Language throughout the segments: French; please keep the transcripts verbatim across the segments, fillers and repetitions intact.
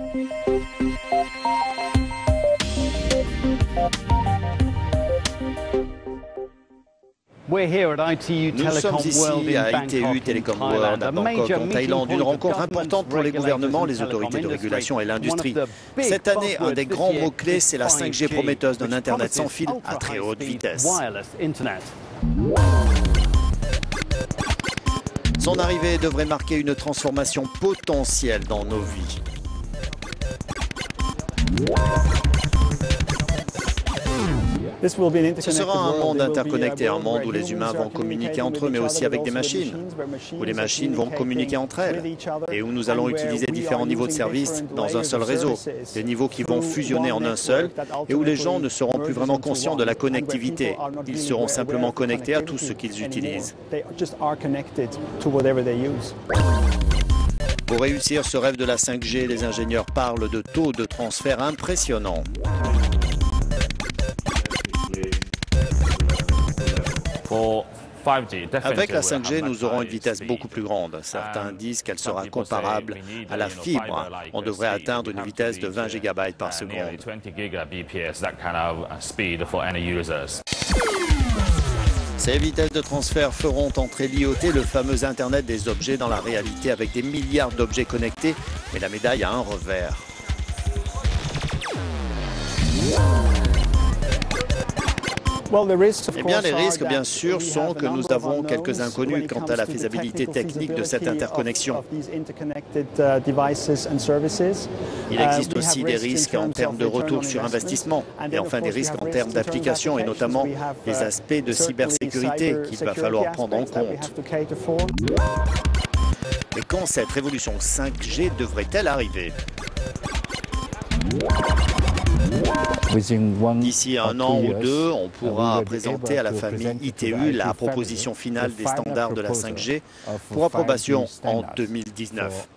Nous sommes ici à I T U Telecom World à Bangkok, en Thaïlande, une rencontre importante pour les gouvernements, les autorités de régulation et l'industrie. Cette année, un des grands mots-clés, c'est la cinq G prometteuse d'un Internet sans fil à très haute vitesse. Son arrivée devrait marquer une transformation potentielle dans nos vies. Ce sera un monde interconnecté, un monde où les humains vont communiquer entre eux, mais aussi avec des machines, où les machines vont communiquer entre elles, et où nous allons utiliser différents niveaux de services dans un seul réseau, des niveaux qui vont fusionner en un seul, et où les gens ne seront plus vraiment conscients de la connectivité. Ils seront simplement connectés à tout ce qu'ils utilisent. Pour réussir ce rêve de la cinq G, les ingénieurs parlent de taux de transfert impressionnants. Avec la cinq G, nous aurons une vitesse beaucoup plus grande. Certains disent qu'elle sera comparable à la fibre. On devrait atteindre une vitesse de vingt gigabytes par seconde. Ces vitesses de transfert feront entrer l'I O T, le fameux Internet des objets, dans la réalité avec des milliards d'objets connectés. Mais la médaille a un revers. Eh bien, les risques, bien sûr, sont que nous avons quelques inconnus quant à la faisabilité technique de cette interconnexion. Il existe aussi des risques en termes de retour sur investissement et enfin des risques en termes d'application et notamment les aspects de cybersécurité qu'il va falloir prendre en compte. Mais quand cette révolution cinq G devrait-elle arriver ? D'ici un an ou deux, on pourra présenter à la famille I T U la proposition finale des standards de la cinq G pour approbation en deux mille dix-neuf.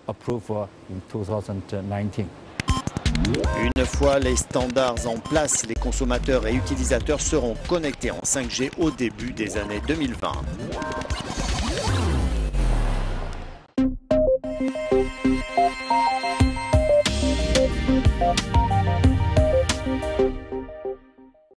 Une fois les standards en place, les consommateurs et utilisateurs seront connectés en cinq G au début des années deux mille vingt.